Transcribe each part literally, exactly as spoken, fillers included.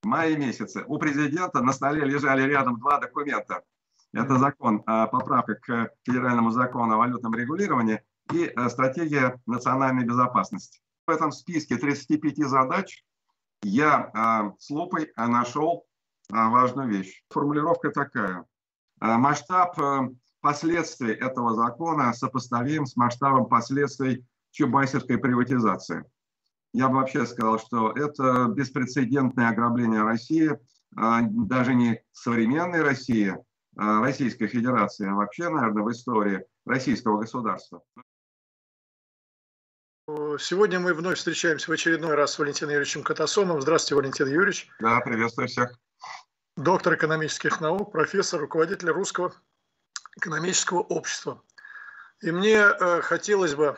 В мае месяце у президента на столе лежали рядом два документа. Это закон о поправках к федеральному закону о валютном регулировании и стратегия национальной безопасности. В этом списке тридцати пяти задач я с лупой нашел важную вещь. Формулировка такая. Масштаб последствий этого закона сопоставим с масштабом последствий чубайсовской приватизации. Я бы вообще сказал, что это беспрецедентное ограбление России, даже не современной России, а Российской Федерации, а вообще, наверное, в истории российского государства. Сегодня мы вновь встречаемся в очередной раз с Валентином Юрьевичем Катасоновым. Здравствуйте, Валентин Юрьевич. Да, приветствую всех. Доктор экономических наук, профессор, руководитель Русского экономического общества. И мне э, хотелось бы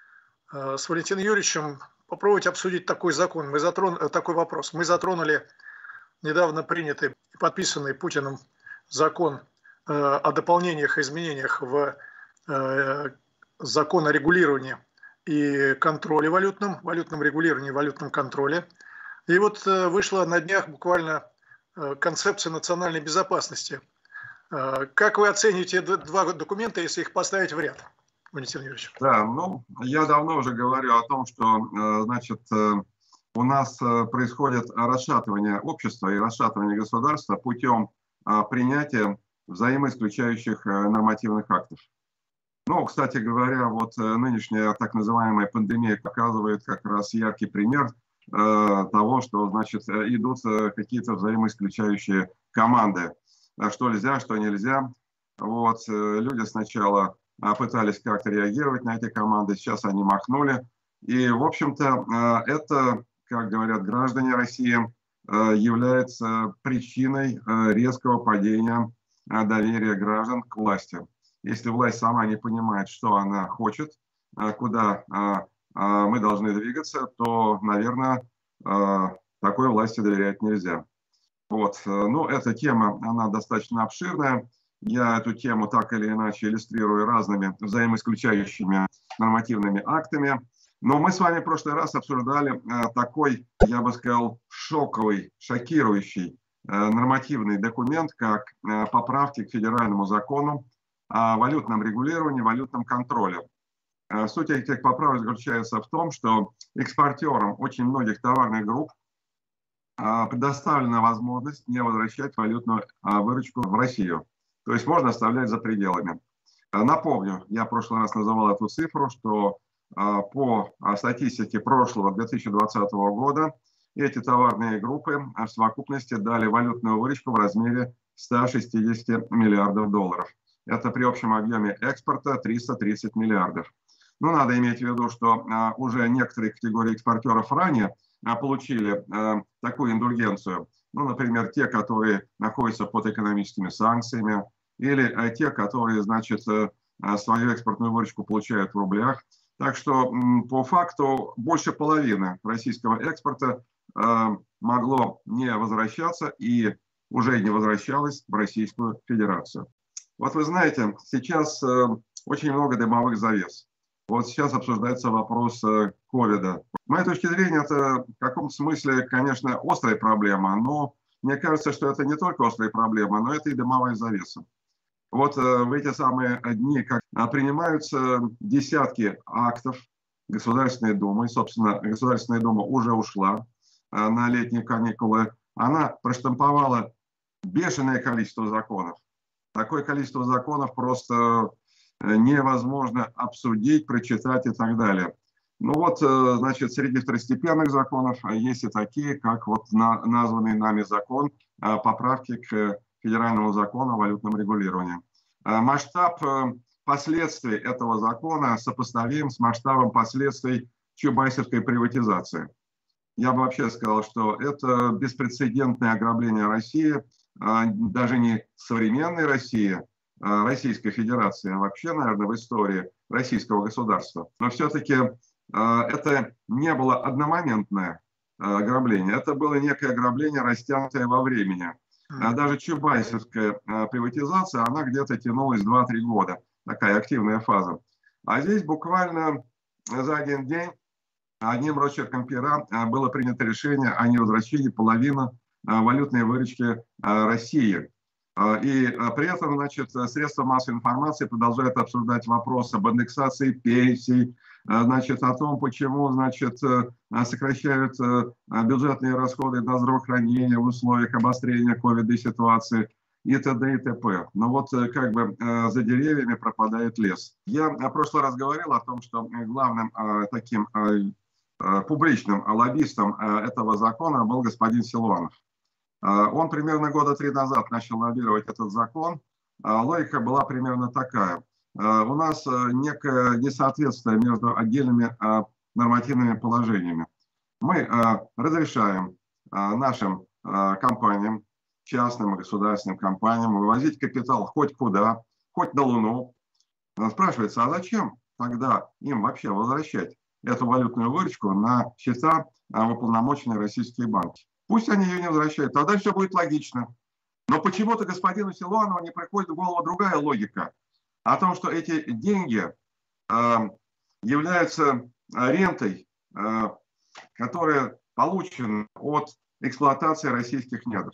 э, с Валентином Юрьевичем попробовать обсудить такой закон, мы затрон... такой вопрос. Мы затронули недавно принятый и подписанный Путиным закон э, о дополнениях и изменениях в э, закон о регулировании и контроле валютном, валютном регулировании и валютном контроле. И вот э, вышла на днях буквально э, концепция национальной безопасности. Э, как вы оцените два документа, если их поставить в ряд, Валентин Юрьевич? Да, ну, я давно уже говорю о том, что, э, значит, э, у нас э, происходит расшатывание общества и расшатывание государства путем э, принятия взаимоисключающих э, нормативных актов. Ну, кстати говоря, вот нынешняя так называемая пандемия показывает как раз яркий пример э, того, что, значит, идут какие-то взаимоисключающие команды. Что нельзя, что нельзя. Вот, люди сначала пытались как-то реагировать на эти команды, сейчас они махнули. И, в общем-то, это, как говорят граждане России, является причиной резкого падения доверия граждан к власти. Если власть сама не понимает, что она хочет, куда мы должны двигаться, то, наверное, такой власти доверять нельзя. Вот. Ну, эта тема, она достаточно обширная. Я эту тему так или иначе иллюстрирую разными взаимоисключающими нормативными актами. Но мы с вами в прошлый раз обсуждали такой, я бы сказал, шоковый, шокирующий нормативный документ, как поправки к федеральному закону о валютном регулировании, валютном контроле. Суть этих поправок заключается в том, что экспортерам очень многих товарных групп предоставлена возможность не возвращать валютную выручку в Россию. То есть можно оставлять за пределами. Напомню, я в прошлый раз называл эту цифру, что по статистике прошлого две тысячи двадцатого года эти товарные группы в совокупности дали валютную выручку в размере ста шестидесяти миллиардов долларов. Это при общем объеме экспорта триста тридцать миллиардов. Ну, надо иметь в виду, что а, уже некоторые категории экспортеров ранее а, получили а, такую индульгенцию. Ну, например, те, которые находятся под экономическими санкциями, или а, те, которые, значит, а, свою экспортную выручку получают в рублях. Так что м, по факту больше половины российского экспорта а, могло не возвращаться и уже не возвращалось в Российскую Федерацию. Вот вы знаете, сейчас э, очень много дымовых завес. Вот сейчас обсуждается вопрос э, ковида. С моей точки зрения, это в каком-то смысле, конечно, острая проблема, но мне кажется, что это не только острая проблема, но это и дымовая завеса. Вот э, в эти самые дни как принимаются десятки актов Государственной Думы. Собственно, Государственная Дума уже ушла э, на летние каникулы. Она проштамповала бешеное количество законов. Такое количество законов просто невозможно обсудить, прочитать и так далее. Ну вот, значит, среди второстепенных законов есть и такие, как вот на, названный нами закон поправки к федеральному закону о валютном регулировании. Масштаб последствий этого закона сопоставим с масштабом последствий чубайсовской приватизации. Я бы вообще сказал, что это беспрецедентное ограбление России, даже не современной России, а Российской Федерации, а вообще, наверное, в истории российского государства. Но все-таки это не было одномоментное ограбление, это было некое ограбление, растянутое во времени. Даже чубайсовская приватизация, она где-то тянулась два-три года, такая активная фаза. А здесь буквально за один день одним росчерком пера было принято решение о невозвращении половины валютной выручки России. И при этом, значит, средства массовой информации продолжают обсуждать вопрос об индексации пенсий, значит, о том, почему, значит, сокращают бюджетные расходы на здравоохранение в условиях обострения ковидной ситуации и т.д. и т.п. Но вот как бы за деревьями пропадает лес. Я в прошлый раз говорил о том, что главным таким публичным лоббистом этого закона был господин Силуанов. Он примерно года три назад начал лоббировать этот закон. Логика была примерно такая. У нас некое несоответствие между отдельными нормативными положениями. Мы разрешаем нашим компаниям, частным и государственным компаниям, вывозить капитал хоть куда, хоть на Луну. Спрашивается, а зачем тогда им вообще возвращать эту валютную выручку на счета в уполномоченные российские банки? Пусть они ее не возвращают, тогда все будет логично. Но почему-то господину Силуанову не приходит в голову другая логика. О том, что эти деньги э, являются рентой, э, которая получена от эксплуатации российских недр.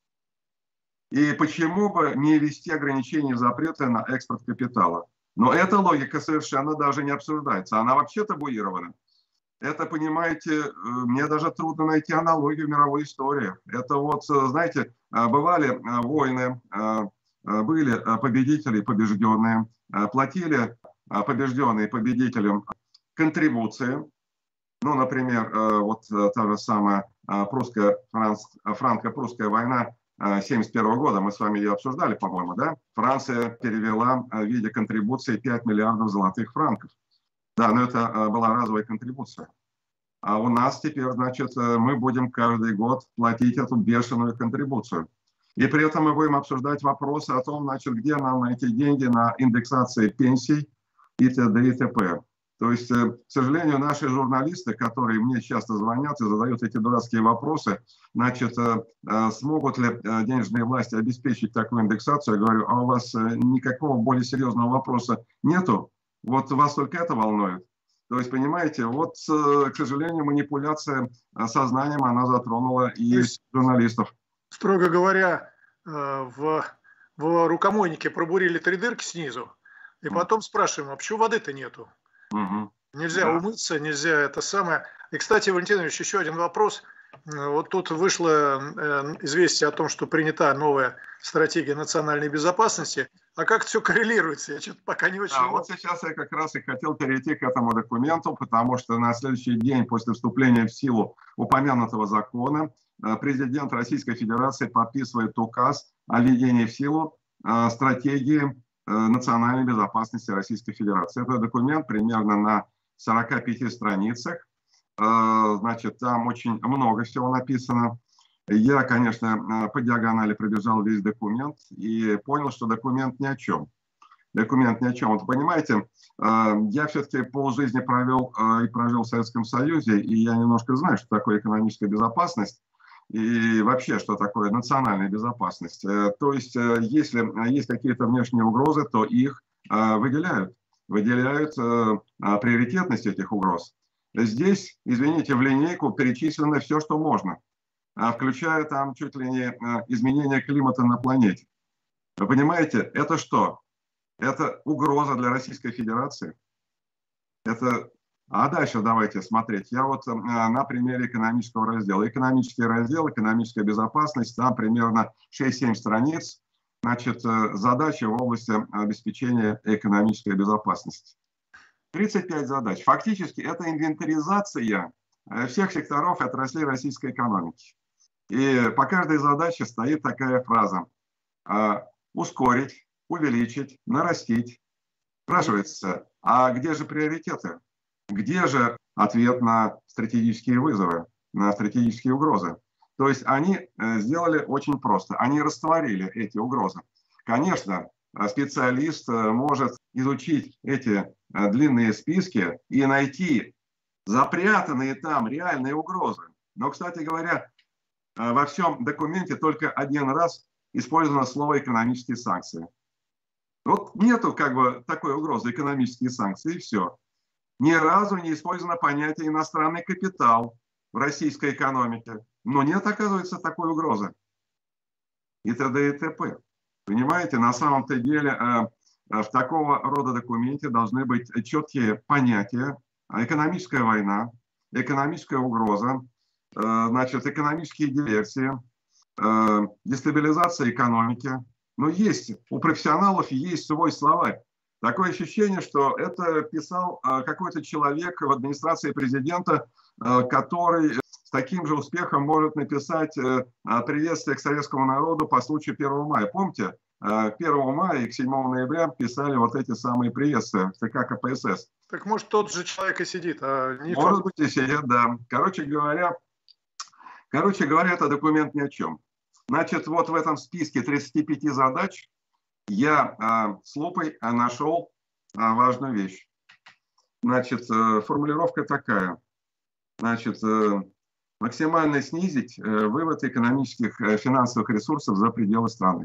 И почему бы не ввести ограничения и запреты на экспорт капитала? Но эта логика совершенно даже не обсуждается. Она вообще табуирована. Это, понимаете, мне даже трудно найти аналогию в мировой истории. Это вот, знаете, бывали войны, были победители и побежденные, платили побежденные победителям контрибуции. Ну, например, вот та же самая прусская, франко-прусская война семьдесят первого года, мы с вами ее обсуждали, по-моему, да? Франция перевела в виде контрибуции пять миллиардов золотых франков. Да, но это была разовая контрибуция. А у нас теперь, значит, мы будем каждый год платить эту бешеную контрибуцию. И при этом мы будем обсуждать вопросы о том, значит, где нам найти деньги на индексации пенсий и т.д. и т.п. То есть, к сожалению, наши журналисты, которые мне часто звонят и задают эти дурацкие вопросы, значит, смогут ли денежные власти обеспечить такую индексацию? Я говорю, а у вас никакого более серьезного вопроса нету? Вот вас только это волнует. То есть, понимаете, вот, к сожалению, манипуляция сознанием, она затронула и журналистов. Строго говоря, в, в рукомойнике пробурили три дырки снизу, и потом спрашиваем, а почему воды-то нету? Угу. Нельзя Да. умыться, нельзя это самое. И, кстати, Валентин Ильич, еще один вопрос. Вот тут вышло известие о том, что принята новая стратегия национальной безопасности. А как это все коррелируется? Я что-то пока не очень... Да, вот сейчас я как раз и хотел перейти к этому документу, потому что на следующий день после вступления в силу упомянутого закона президент Российской Федерации подписывает указ о введении в силу стратегии национальной безопасности Российской Федерации. Это документ примерно на сорока пяти страницах. Значит, там очень много всего написано. Я, конечно, по диагонали пробежал весь документ и понял, что документ ни о чем. Документ ни о чем. Вот понимаете, я все-таки полжизни провел и прожил в Советском Союзе, и я немножко знаю, что такое экономическая безопасность и вообще, что такое национальная безопасность. То есть, если есть какие-то внешние угрозы, то их выделяют. Выделяют приоритетность этих угроз. Здесь, извините, в линейку перечислено все, что можно, включая там чуть ли не изменение климата на планете. Вы понимаете, это что? Это угроза для Российской Федерации. Это... А дальше давайте смотреть. Я вот на примере экономического раздела. Экономический раздел, экономическая безопасность, там примерно шесть-семь страниц. Значит, задачи в области обеспечения экономической безопасности. тридцать пять задач. Фактически это инвентаризация всех секторов и отраслей российской экономики. И по каждой задаче стоит такая фраза: ускорить, увеличить, нарастить. Спрашивается, а где же приоритеты? Где же ответ на стратегические вызовы, на стратегические угрозы? То есть они сделали очень просто. Они растворили эти угрозы. Конечно, специалист может изучить эти длинные списки и найти запрятанные там реальные угрозы. Но, кстати говоря, во всем документе только один раз использовано слово «экономические санкции». Вот нету как бы такой угрозы экономические санкции, и все. Ни разу не использовано понятие «иностранный капитал» в российской экономике. Но нет, оказывается, такой угрозы. И т.д. и т.п. Понимаете, на самом-то деле в такого рода документе должны быть четкие понятия: экономическая война, экономическая угроза, значит, экономические диверсии, дестабилизация экономики. Но есть, у профессионалов есть свой словарь. Такое ощущение, что это писал какой-то человек в администрации президента, который с таким же успехом может написать приветствие к советскому народу по случаю первого мая. Помните, первого мая и к седьмому ноября писали вот эти самые приветствия в ЦК ка пэ эс эс. Так может тот же человек и сидит, а не Может факт. быть и сидит, да. Короче говоря, короче говоря, это документ ни о чем. Значит, вот в этом списке тридцати пяти задач я а, с лупой а, нашел а, важную вещь. Значит, а, формулировка такая. Значит, а, максимально снизить а, вывод экономических а, финансовых ресурсов за пределы страны.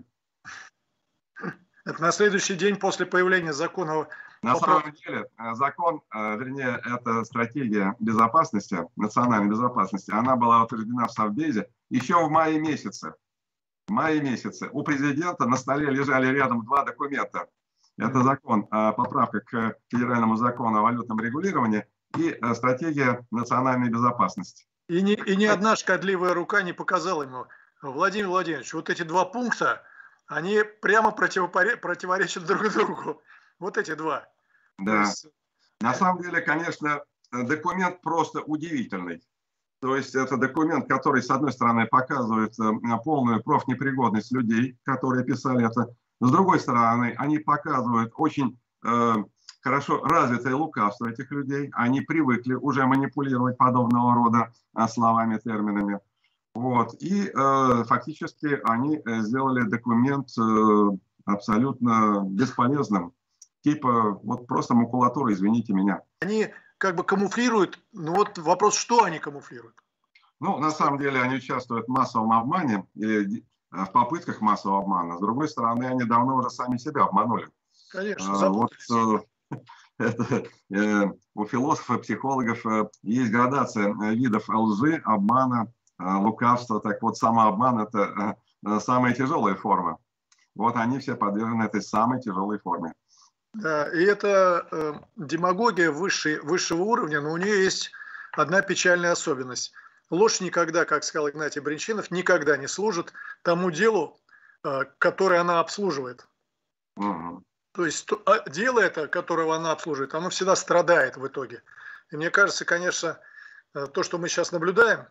Это на следующий день после появления закона. На самом деле, закон, вернее, это стратегия безопасности, национальной безопасности, она была утверждена в Совбезе еще в мае месяце. В мае месяце у президента на столе лежали рядом два документа. Это закон, поправка к федеральному закону о валютном регулировании и стратегия национальной безопасности. И ни, и ни одна шкодливая рука не показала ему: Владимир Владимирович, вот эти два пункта, они прямо противоречат друг другу. Вот эти два. Да. Есть... На самом деле, конечно, документ просто удивительный. То есть это документ, который, с одной стороны, показывает полную профнепригодность людей, которые писали это. С другой стороны, они показывают очень э, хорошо развитое лукавство этих людей. Они привыкли уже манипулировать подобного рода словами, терминами. Вот. И э, фактически они сделали документ э, абсолютно бесполезным. Типа, вот просто макулатура, извините меня. Они как бы камуфлируют, ну вот вопрос, что они камуфлируют? Ну, на самом деле они участвуют в массовом обмане или в попытках массового обмана. С другой стороны, они давно уже сами себя обманули. Конечно, запутались. Вот, это, э, у философов, психологов э, есть градация видов лжи, обмана, э, лукавства. Так вот, самообман – это э, самая тяжелая форма. Вот они все подвержены этой самой тяжелой форме. Да, и это э, демагогия высшей, высшего уровня, но у нее есть одна печальная особенность. Ложь никогда, как сказал Игнатий Бринчинов, никогда не служит тому делу, э, которое она обслуживает. Угу. То есть то, а, дело это, которого она обслуживает, оно всегда страдает в итоге. И мне кажется, конечно, э, то, что мы сейчас наблюдаем,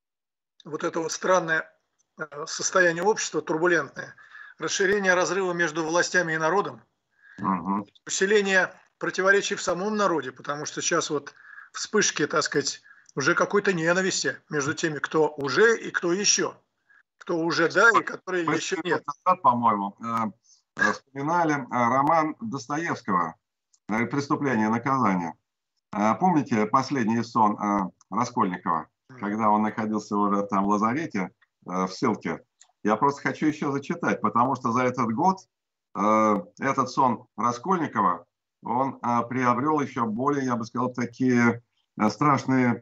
вот это вот странное э, состояние общества, турбулентное, расширение разрыва между властями и народом, Угу. усиление противоречий в самом народе, потому что сейчас вот вспышки, так сказать, уже какой-то ненависти между теми, кто уже и кто еще. Кто уже да и которые еще нет. По-моему, вспоминали роман Достоевского «Преступление и наказание». Помните последний сон Раскольникова, когда он находился уже там в лазарете, в ссылке? Я просто хочу еще зачитать, потому что за этот год этот сон Раскольникова, он приобрел еще более, я бы сказал, такие страшные...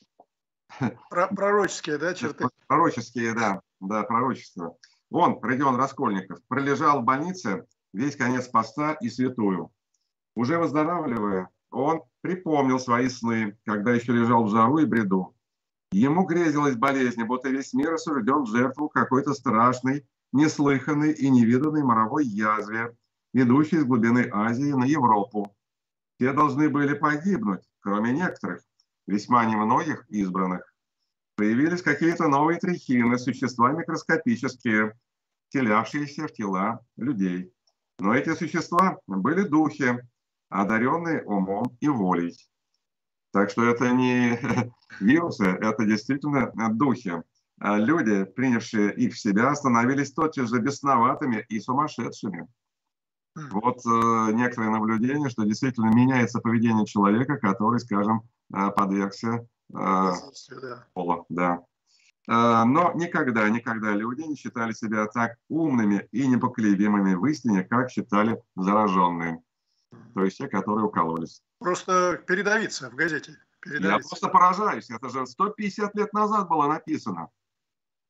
Пророческие, да, черты? Пророческие, да, да, пророчества. Он, Родион Раскольников, пролежал в больнице весь конец поста и святую. Уже выздоравливая, он припомнил свои сны, когда еще лежал в жару и бреду. Ему грезилась болезнь, будто весь мир осужден в жертву какой-то страшной, неслыханной и невиданной моровой язве, ведущей из глубины Азии на Европу. Все должны были погибнуть, кроме некоторых, весьма немногих избранных. Появились какие-то новые трихины, существа микроскопические, вселявшиеся в тела людей. Но эти существа были духи, одаренные умом и волей. Так что это не вирусы, это действительно духи. Люди, принявшие их в себя, становились тотчас же бесноватыми и сумасшедшими. Вот э, некоторые наблюдения, что действительно меняется поведение человека, который, скажем, э, подвергся э, полу. Да. Э, но никогда, никогда люди не считали себя так умными и непоколебимыми в истине, как считали зараженные. То есть те, которые укололись. Просто передавиться в газете. Передавиться. Я просто поражаюсь. Это же сто пятьдесят лет назад было написано.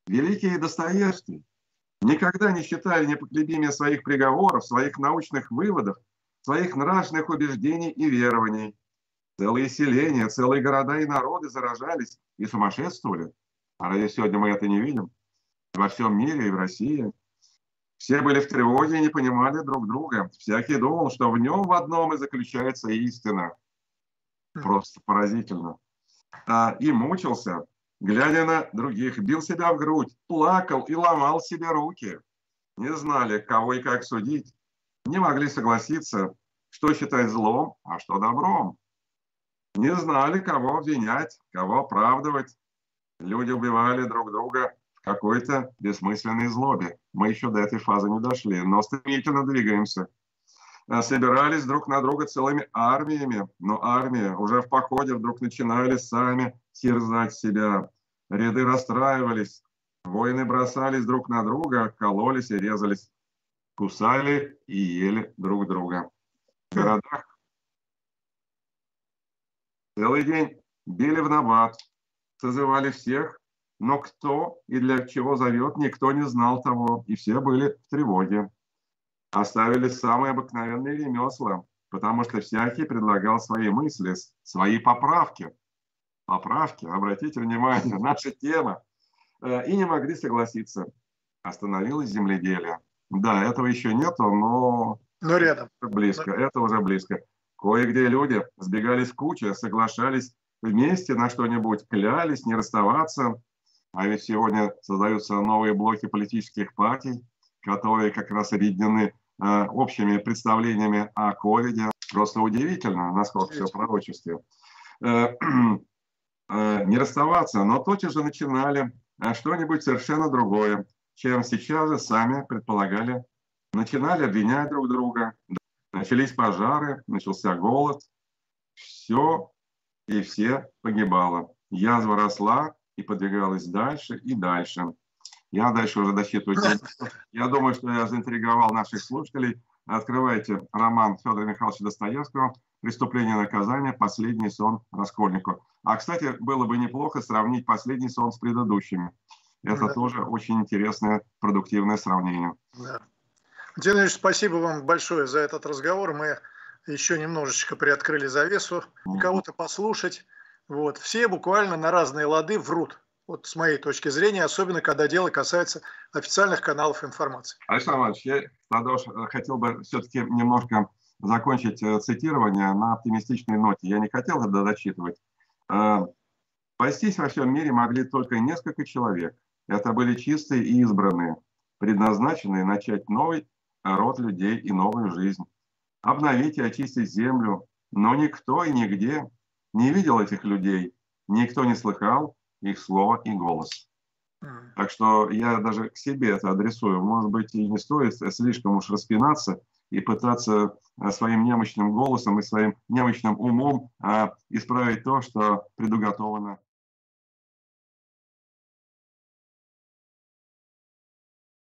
Великий Достоевский никогда не считали непоколебимее своих приговоров, своих научных выводов, своих нравственных убеждений и верований. Целые селения, целые города и народы заражались и сумасшествовали. А разве сегодня мы это не видим? Во всем мире и в России. Все были в тревоге и не понимали друг друга. Всякий думал, что в нем в одном и заключается истина. Просто поразительно. А, и мучился, глядя на других, бил себя в грудь, плакал и ломал себе руки. Не знали, кого и как судить. Не могли согласиться, что считать злом, а что добром. Не знали, кого обвинять, кого оправдывать. Люди убивали друг друга в какой-то бессмысленной злобе. Мы еще до этой фазы не дошли, но стремительно двигаемся. Собирались друг на друга целыми армиями, но армии уже в походе вдруг начинали сами терзать себя. Ряды расстраивались, воины бросались друг на друга, кололись и резались, кусали и ели друг друга. В городах целый день били в набат, созывали всех, но кто и для чего зовет, никто не знал того, и все были в тревоге. Оставили самые обыкновенные ремесла, потому что всякий предлагал свои мысли, свои поправки. Поправки, обратите внимание, наша тема. И не могли согласиться. Остановилось земледелие. Да, этого еще нету, но, но рядом. Близко, это уже близко. Кое-где люди сбегались в кучи, соглашались вместе на что-нибудь, клялись не расставаться. А ведь сегодня создаются новые блоки политических партий, которые как раз объединены э, общими представлениями о ковиде. Просто удивительно, насколько все в пророчестве. Э, э, не расставаться, но тотчас же начинали что-нибудь совершенно другое, чем сейчас же сами предполагали. Начинали обвинять друг друга, начались пожары, начался голод. Все и все погибало. Язва росла и подвигалась дальше и дальше. Я дальше уже досчитывать не буду. Я думаю, что я заинтриговал наших слушателей. Открывайте роман Федора Михайловича Достоевского «Преступление и наказание. Последний сон Раскольнику». А, кстати, было бы неплохо сравнить «Последний сон» с предыдущими. Это да. Тоже очень интересное, продуктивное сравнение. Да. Владимир Ильич, спасибо вам большое за этот разговор. Мы еще немножечко приоткрыли завесу, mm-hmm. кого-то послушать. Вот. Все буквально на разные лады врут. Вот с моей точки зрения, особенно когда дело касается официальных каналов информации. Александр Иванович, я, Тадeusz, хотел бы все-таки немножко закончить цитирование на оптимистичной ноте. Я не хотел это дочитывать. Спастись во всем мире могли только несколько человек. Это были чистые и избранные, предназначенные начать новый род людей и новую жизнь. Обновить и очистить землю. Но никто и нигде не видел этих людей. Никто не слыхал их слово и голос. Mm. Так что я даже к себе это адресую. Может быть, и не стоит слишком уж распинаться и пытаться своим немощным голосом и своим немощным умом исправить то, что предуготовано.